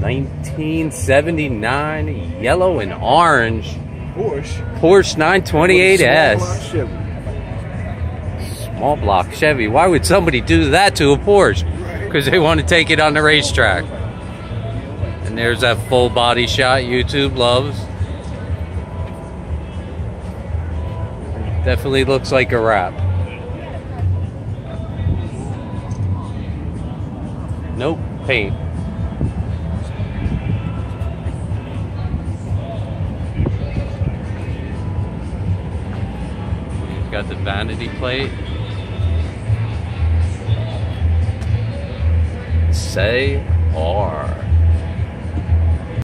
1979 yellow and orange Porsche 928S. Small block Chevy. Why would somebody do that to a Porsche? Because they want to take it on the racetrack. And there's that full body shot YouTube loves. Definitely looks like a wrap. Nope, paint. Got the vanity plate. Say R.